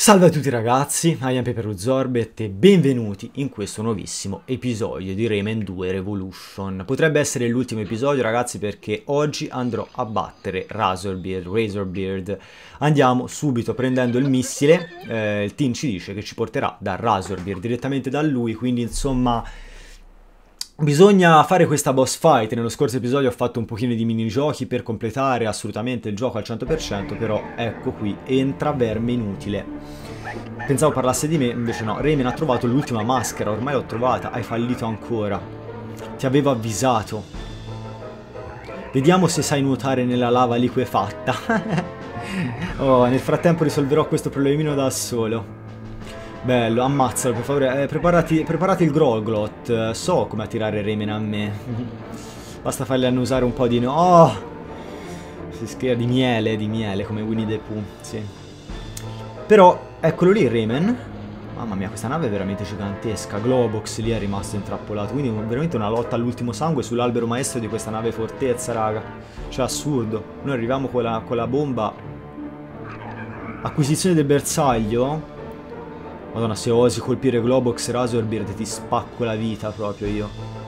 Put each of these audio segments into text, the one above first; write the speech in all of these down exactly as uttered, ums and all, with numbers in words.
Salve a tutti ragazzi, I am Peperuzorbet e benvenuti in questo nuovissimo episodio di Rayman due Revolution. Potrebbe essere l'ultimo episodio ragazzi perché oggi andrò a battere Razorbeard, Razorbeard. Andiamo subito prendendo il missile, eh, il team ci dice che ci porterà da Razorbeard, direttamente da lui, quindi insomma... Bisogna fare questa boss fight. Nello scorso episodio ho fatto un pochino di minigiochi per completare assolutamente il gioco al cento per cento, però ecco qui, entra verme inutile. Pensavo parlasse di me, invece no. Rayman ha trovato l'ultima maschera, ormai l'ho trovata, hai fallito ancora. Ti avevo avvisato. Vediamo se sai nuotare nella lava liquefatta. Oh, nel frattempo risolverò questo problemino da solo. Bello, ammazzalo per favore, eh, preparati, preparati il Growlglot, eh, so come attirare Rayman a me. Basta farli annusare un po' di... No oh! Si schiera di miele, di miele, come Winnie the Pooh, sì. Però, eccolo lì Rayman. Mamma mia, questa nave è veramente gigantesca. Globox lì è rimasto intrappolato, quindi veramente una lotta all'ultimo sangue sull'albero maestro di questa nave fortezza, raga. Cioè, assurdo. Noi arriviamo con la, con la bomba. Acquisizione del bersaglio. Madonna, se osi colpire Globox Razorbeard ti spacco la vita proprio io.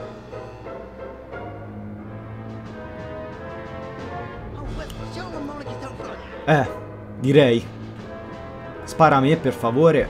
Eh, direi. Spara a me per favore.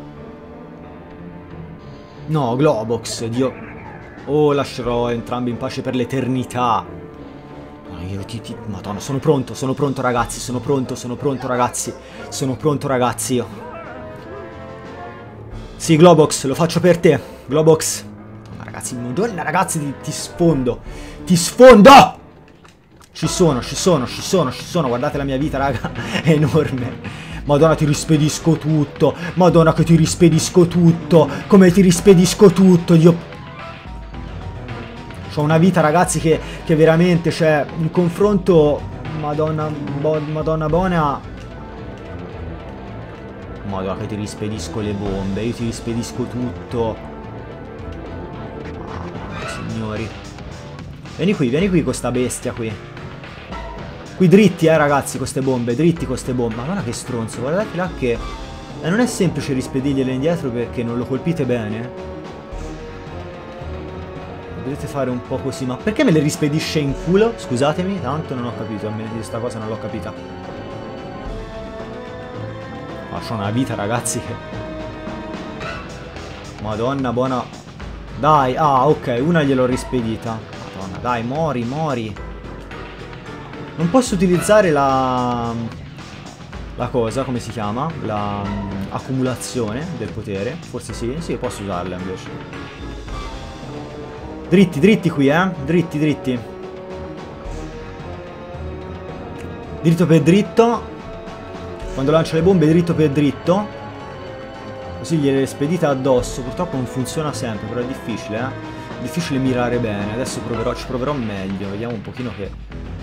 No, Globox, Dio. Oh, lascerò entrambi in pace per l'eternità. Io ti, ti... Madonna, sono pronto, sono pronto ragazzi, sono pronto, sono pronto ragazzi. Sono pronto ragazzi io. Sì, Globox, lo faccio per te. Globox. Ma ragazzi, madonna, ragazzi, ti, ti sfondo. Ti sfondo! Ci sono, ci sono, ci sono, ci sono. Guardate la mia vita, raga. È enorme. Madonna, ti rispedisco tutto. Madonna, che ti rispedisco tutto. Come ti rispedisco tutto. Io... C'ho una vita, ragazzi, che, che veramente, cioè, in confronto... Madonna, bo, Madonna buona... Madonna che ti rispedisco le bombe, io ti rispedisco tutto. Mamma, signori. Vieni qui, vieni qui con sta bestia qui. Qui dritti eh ragazzi con ste bombe, dritti con ste bombe. Madonna che stronzo, guardate là che... Eh, non è semplice rispedirgliele indietro perché non lo colpite bene. Dovete fare un po' così, ma perché me le rispedisce in culo? Scusatemi, tanto non ho capito, a me di sta cosa non l'ho capita. Ma c'ho una vita ragazzi che... Madonna buona... Dai, ah ok, una gliel'ho rispedita. Madonna, dai, mori, mori. Non posso utilizzare la... La cosa, come si chiama? La... Accumulazione del potere. Forse sì, sì, posso usarla invece. Dritti, dritti qui, eh. Dritti, dritti. Dritto per dritto. Quando lancia le bombe dritto per dritto. Così gliele spedite addosso. Purtroppo non funziona sempre, però è difficile, eh. È difficile mirare bene. Adesso proverò, ci proverò meglio. Vediamo un pochino che...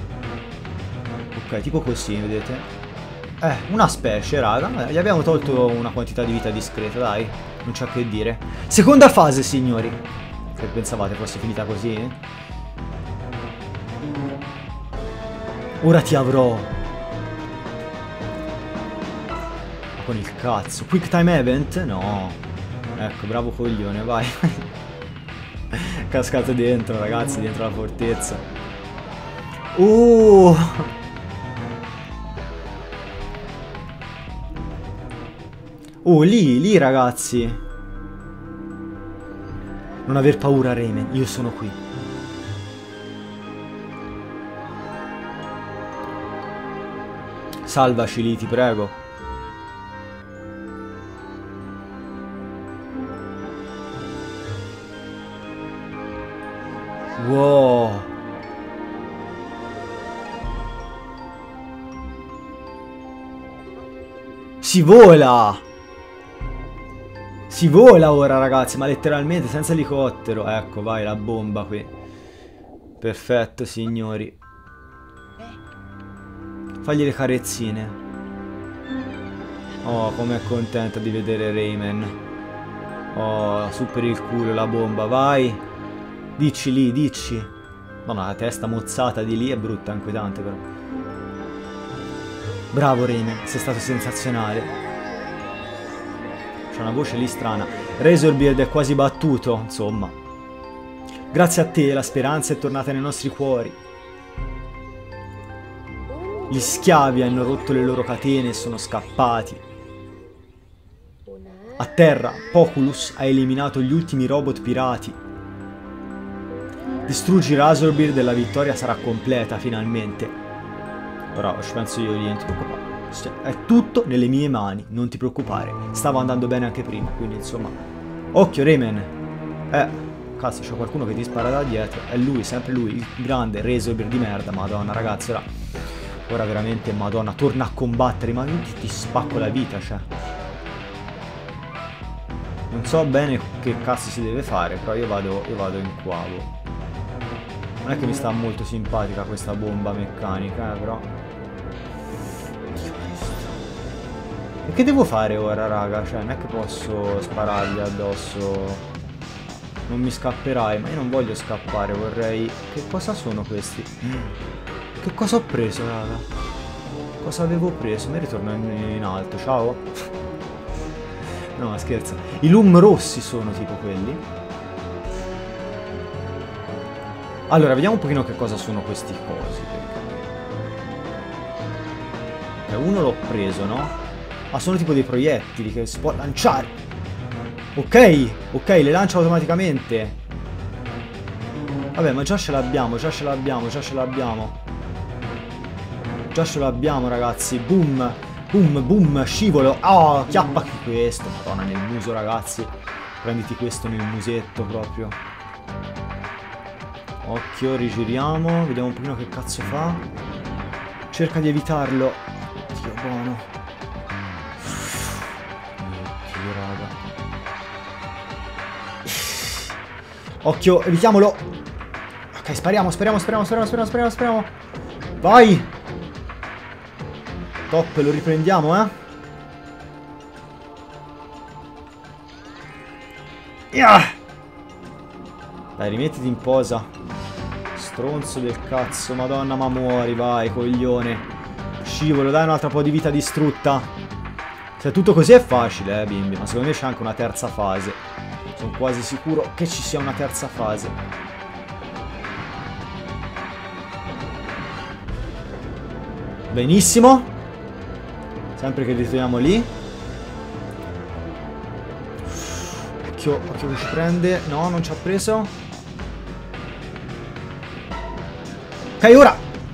Ok, tipo così, vedete? Eh, una specie, raga. Gli abbiamo tolto una quantità di vita discreta, dai. Non c'è che dire. Seconda fase, signori. Se pensavate fosse finita così? Ora ti avrò. Con il cazzo. Quick time event? No. Ecco, bravo coglione, vai. Cascato dentro, ragazzi, dentro la fortezza. Uh. Oh, lì, lì, ragazzi. Non aver paura, Rayman. Io sono qui. Salvaci lì, ti prego. Wow. Si vola. Si vola ora ragazzi, ma letteralmente senza elicottero. Ecco, vai la bomba qui. Perfetto signori. Fagli le carezzine. Oh, com'è contenta di vedere Rayman. Oh, su per il culo la bomba, vai. Dici lì, dici. No, no, la testa mozzata di lì è brutta, inquietante però. Bravo Rayman, sei stato sensazionale. C'è una voce lì strana. Razorbeard è quasi battuto, insomma. Grazie a te la speranza è tornata nei nostri cuori. Gli schiavi hanno rotto le loro catene e sono scappati. A terra, Poculus ha eliminato gli ultimi robot pirati. Distruggi Razorbeard e la vittoria sarà completa, finalmente. Ora ci penso io, niente, non ti preoccupare. È tutto nelle mie mani, non ti preoccupare. Stava andando bene anche prima, quindi insomma... Occhio, Rayman! Eh, cazzo, c'è qualcuno che ti spara da dietro. È lui, sempre lui, il grande Razorbeard di merda. Madonna, ragazzi, ora... Ora veramente, madonna, torna a combattere, ma io ti, ti spacco la vita, cioè... Non so bene che cazzo si deve fare, però io vado, io vado in quavo. Non è che mi sta molto simpatica questa bomba meccanica, eh, però... E che devo fare ora, raga? Cioè, non è che posso sparargli addosso... Non mi scapperai, ma io non voglio scappare, vorrei... Che cosa sono questi? Che cosa ho preso, raga? Cosa avevo preso? Mi ritorno in, in alto, ciao? No, ma scherzo. I Loom rossi sono tipo quelli. Allora, vediamo un pochino che cosa sono questi cosi. Perché... Uno l'ho preso, no? Ah, sono tipo dei proiettili che si può lanciare. Ok, ok, le lancia automaticamente. Vabbè, ma già ce l'abbiamo, già ce l'abbiamo, già ce l'abbiamo. Già ce l'abbiamo, ragazzi. Boom. Boom, boom, scivolo. Oh, chiappa qui questo. Madonna, nel muso, ragazzi. Prenditi questo nel musetto, proprio. Occhio, rigiriamo. Vediamo un pochino che cazzo fa. Cerca di evitarlo. Dio buono. Occhio, raga. Occhio, evitiamolo. Ok, spariamo, spariamo, spariamo, spariamo, spariamo, spariamo, spariamo. Vai. Top, lo riprendiamo, eh? Yeah! Dai, rimettiti in posa. Stronzo del cazzo, madonna, ma muori, vai, coglione. Scivolo, dai un'altra po' di vita distrutta. Se tutto così è facile, eh, bimbi. Ma secondo me c'è anche una terza fase. Sono quasi sicuro che ci sia una terza fase. Benissimo. Sempre che riteniamo lì. Occhio, occhio che ci prende. No, non ci ha preso. Ok, ora.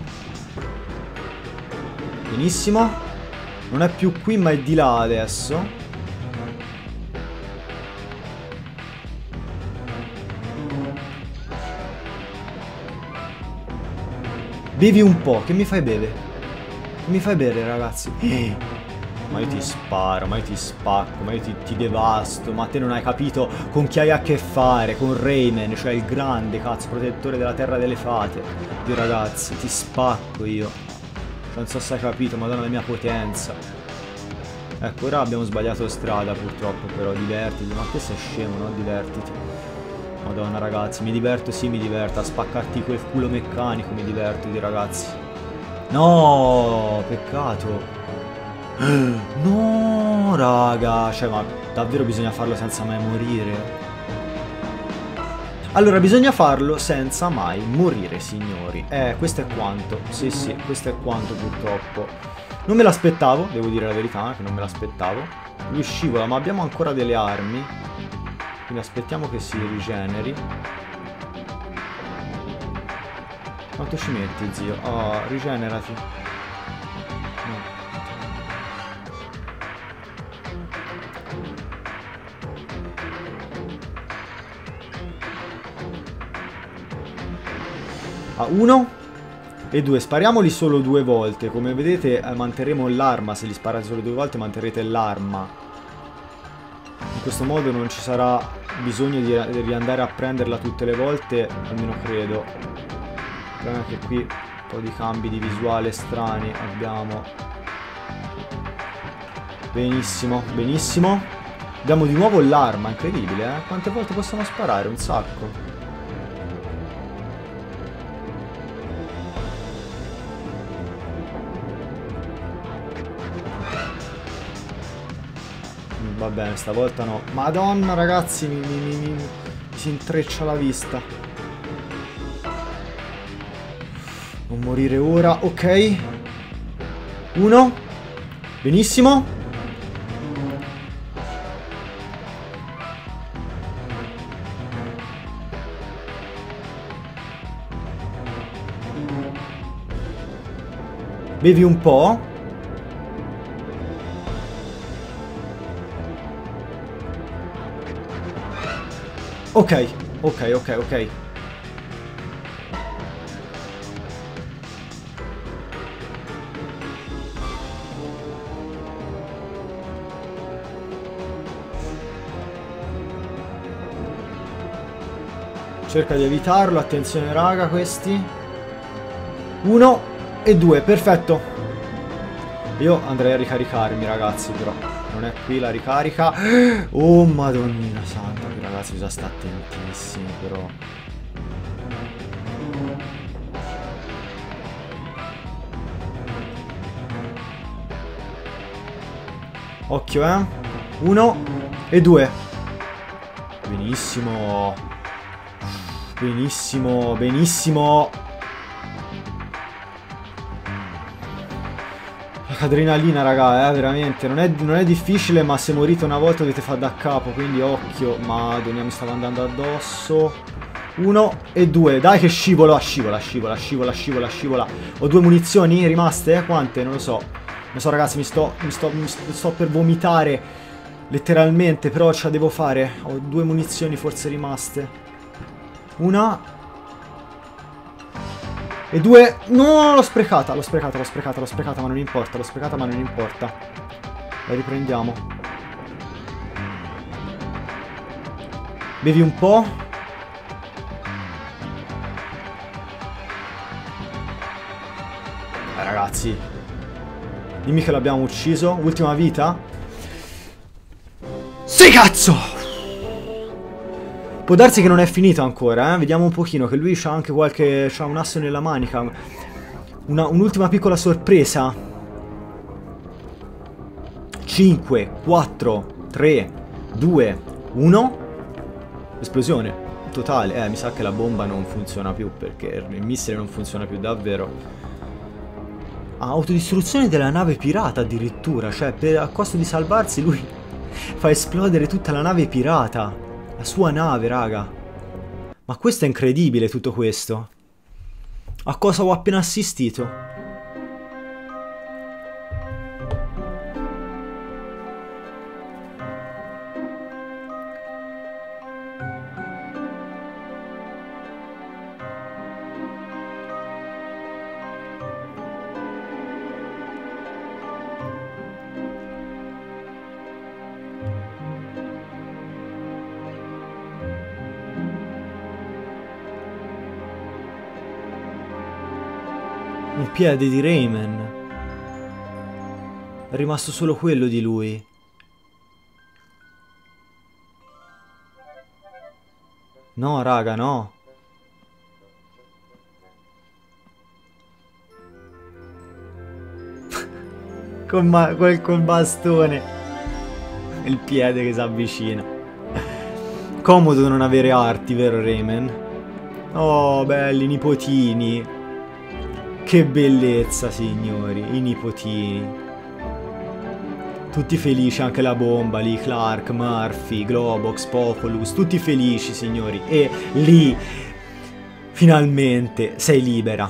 Benissimo. Non è più qui, ma è di là adesso. Bevi un po'. Che mi fai bere? Che mi fai bere, ragazzi? Eh. Ma io ti sparo, ma io ti spacco, ma io ti, ti devasto. Ma te non hai capito con chi hai a che fare? Con Rayman, cioè il grande, cazzo, protettore della terra delle fate. Io, ragazzi, ti spacco io. Non so se hai capito, madonna la mia potenza. Ecco, ora abbiamo sbagliato strada purtroppo, però divertiti. Ma te sei scemo, no? Divertiti. Madonna, ragazzi, mi diverto, sì, mi diverto. A spaccarti quel culo meccanico mi diverto, di ragazzi. No, peccato. No, raga. Cioè, ma davvero bisogna farlo senza mai morire? Allora, bisogna farlo senza mai morire, signori. Eh, questo è quanto. Sì, sì, questo è quanto, purtroppo. Non me l'aspettavo, devo dire la verità, che non me l'aspettavo. Lui scivola, ma abbiamo ancora delle armi. Quindi aspettiamo che si rigeneri. Quanto ci metti, zio? Oh, rigenerati. A uno e due. Spariamoli solo due volte. Come vedete eh, manterremo l'arma. Se li sparate solo due volte manterrete l'arma. In questo modo non ci sarà bisogno di, di riandare a prenderla tutte le volte. Almeno credo. Il problema è che qui un po' di cambi di visuale strani abbiamo. Benissimo, benissimo. Abbiamo di nuovo l'arma. Incredibile, eh. Quante volte possiamo sparare? Un sacco. Va bene, stavolta no. Madonna, ragazzi, mi, mi, mi, mi, mi si intreccia la vista. Non morire ora, ok. Uno. Benissimo. Bevi un po'. Ok, ok, ok, ok. Cerca di evitarlo, attenzione raga, questi. Uno e due, perfetto. Io andrei a ricaricarmi, ragazzi, però non è qui la ricarica. Oh madonnina santa, ragazzi, bisogna stare attentissimi però. Occhio, eh. Uno e due. Benissimo. Benissimo, benissimo. Adrenalina, raga, eh, veramente. Non è, non è difficile, ma se morite una volta dovete fare da capo, quindi occhio. Madonna, mi stava andando addosso. Uno e due. Dai che scivolo. Scivola, scivola, scivola, scivola, scivola. Ho due munizioni rimaste, eh? Quante? Non lo so. Non so, ragazzi, mi sto, mi sto, mi sto, sto per vomitare. Letteralmente, però ce la devo fare. Ho due munizioni forse rimaste. Una e due. No, l'ho sprecata, l'ho sprecata, l'ho sprecata, l'ho sprecata, ma non importa, l'ho sprecata, ma non importa. La riprendiamo. Bevi un po'. Eh, ragazzi, dimmi che l'abbiamo ucciso. Ultima vita. Sì, cazzo! Può darsi che non è finito ancora, eh? Vediamo un pochino, che lui c'ha anche qualche... c'ha un asso nella manica. Un'ultima piccola sorpresa. cinque, quattro, tre, due, uno. Esplosione totale. Eh, mi sa che la bomba non funziona più, perché il missile non funziona più davvero. Ah, autodistruzione della nave pirata addirittura. Cioè, per, a costo di salvarsi, lui fa esplodere tutta la nave pirata. La sua nave, raga. Ma questo è incredibile, tutto questo. A cosa ho appena assistito? Un piede di Rayman. È rimasto solo quello di lui. No, raga, no. Col, ma col, col bastone. Il piede che si avvicina. Comodo non avere arti, vero Rayman? Oh, belli nipotini. Che bellezza, signori, i nipotini. Tutti felici, anche la bomba lì, Clark, Murphy, Globox, Populus, tutti felici, signori. E lì, finalmente, sei libera.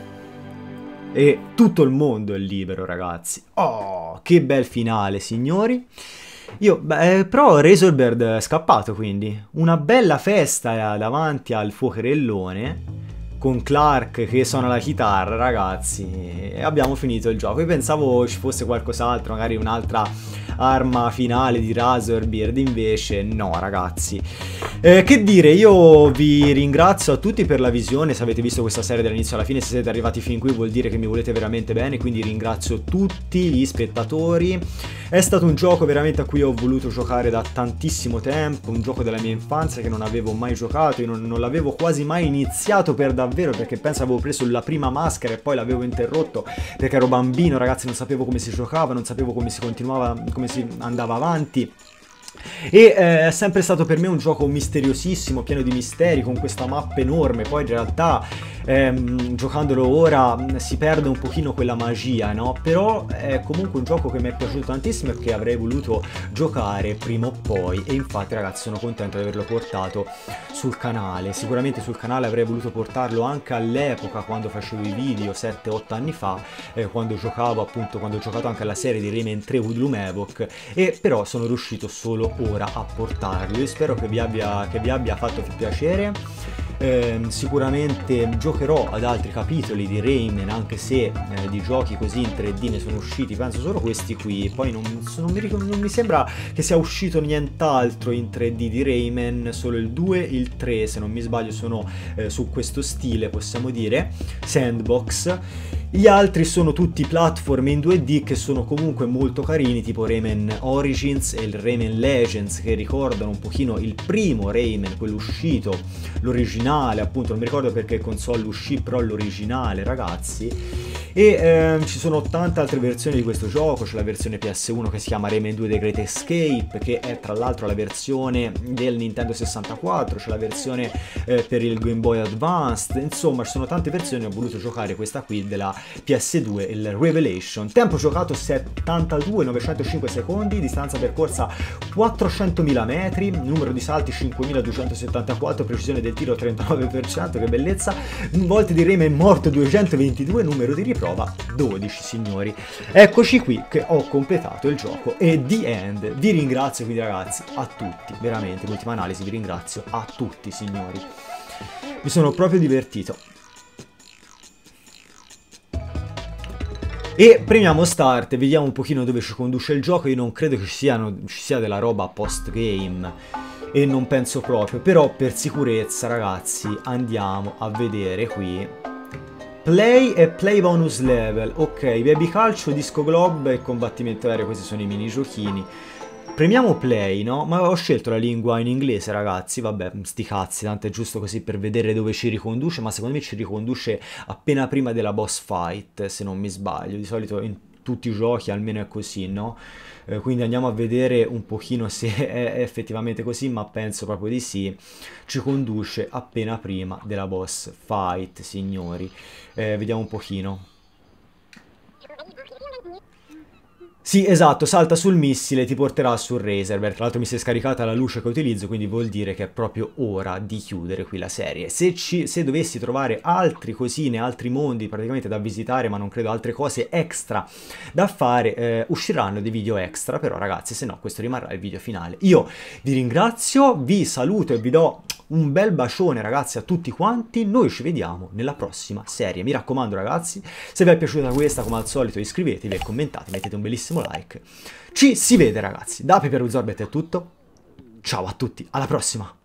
E tutto il mondo è libero, ragazzi. Oh, che bel finale, signori. Io, beh, però Razorbeard è scappato, quindi. Una bella festa davanti al fuocherellone. Con Clark che suona la chitarra, ragazzi, e abbiamo finito il gioco. Io pensavo ci fosse qualcos'altro, magari un'altra arma finale di Razorbeard, invece no, ragazzi. Eh, che dire, io vi ringrazio a tutti per la visione, se avete visto questa serie dall'inizio alla fine, se siete arrivati fin qui vuol dire che mi volete veramente bene, quindi ringrazio tutti gli spettatori. È stato un gioco veramente a cui ho voluto giocare da tantissimo tempo, un gioco della mia infanzia che non avevo mai giocato, io non, non l'avevo quasi mai iniziato per davvero, perché penso avevo preso la prima maschera e poi l'avevo interrotto perché ero bambino, ragazzi, non sapevo come si giocava, non sapevo come si continuava, come si andava avanti. E eh, è sempre stato per me un gioco misteriosissimo, pieno di misteri, con questa mappa enorme. Poi in realtà ehm, giocandolo ora si perde un pochino quella magia, no? Però è comunque un gioco che mi è piaciuto tantissimo e che avrei voluto giocare prima o poi. E infatti, ragazzi, sono contento di averlo portato sul canale. Sicuramente sul canale avrei voluto portarlo anche all'epoca, quando facevo i video sette otto anni fa, eh, quando giocavo appunto, quando ho giocato anche alla serie di Rayman tre Hoodlum Havoc. E però sono riuscito solo ora a portarlo. Io spero che vi abbia, che vi abbia fatto piacere. Eh, sicuramente giocherò ad altri capitoli di Rayman, anche se eh, di giochi così in tre D ne sono usciti penso solo questi qui. Poi non, non, mi, non mi sembra che sia uscito nient'altro in tre D di Rayman, solo il due, il tre se non mi sbaglio sono eh, su questo stile, possiamo dire sandbox. Gli altri sono tutti platform in due D che sono comunque molto carini, tipo Rayman Origins e il Rayman Legends, che ricordano un pochino il primo Rayman, quello uscito, l'originale, appunto, non mi ricordo perché console uscì, però l'originale, ragazzi. E ehm, ci sono tante altre versioni di questo gioco, c'è la versione P S uno che si chiama Rayman due The Great Escape, che è tra l'altro la versione del Nintendo sessantaquattro, c'è la versione eh, per il Game Boy Advanced, insomma ci sono tante versioni, ho voluto giocare questa qui della P S due, il Revelation. Tempo giocato settantadue virgola novecentocinque secondi, distanza percorsa quattrocentomila metri, numero di salti cinquemiladuecentosettantaquattro, precisione del tiro trentanove per cento, che bellezza, volte di Rayman morto duecentoventidue, numero di riprova dodici, signori. Eccoci qui che ho completato il gioco e the end. Vi ringrazio quindi, ragazzi, a tutti, veramente, in ultima analisi vi ringrazio a tutti, signori. Mi sono proprio divertito. E premiamo start e vediamo un pochino dove ci conduce il gioco. Io non credo che ci, siano, ci sia della roba post game, e non penso proprio, però per sicurezza, ragazzi, andiamo a vedere qui play e play bonus level. Ok, baby calcio, disco globe e combattimento aereo, questi sono i mini giochini. Premiamo play, no? Ma ho scelto la lingua in inglese, ragazzi, vabbè, sti cazzi, tanto è giusto così per vedere dove ci riconduce, ma secondo me ci riconduce appena prima della boss fight, se non mi sbaglio. Di solito in tutti i giochi almeno è così, no? Eh, quindi andiamo a vedere un pochino se è effettivamente così, ma penso proprio di sì. Ci conduce appena prima della boss fight, signori. Eh, vediamo un pochino. Sì, esatto, salta sul missile e ti porterà sul Razorback. Tra l'altro mi si è scaricata la luce che utilizzo, quindi vuol dire che è proprio ora di chiudere qui la serie. Se, ci, se dovessi trovare altri cosine, altri mondi praticamente da visitare, ma non credo altre cose extra da fare, eh, usciranno dei video extra, però ragazzi, se no questo rimarrà il video finale. Io vi ringrazio, vi saluto e vi do un bel bacione, ragazzi, a tutti quanti. Noi ci vediamo nella prossima serie. Mi raccomando, ragazzi, se vi è piaciuta questa, come al solito, iscrivetevi e commentate, mettete un bellissimo like. Ci si vede, ragazzi. Da Peperuzorbet è tutto. Ciao a tutti, alla prossima.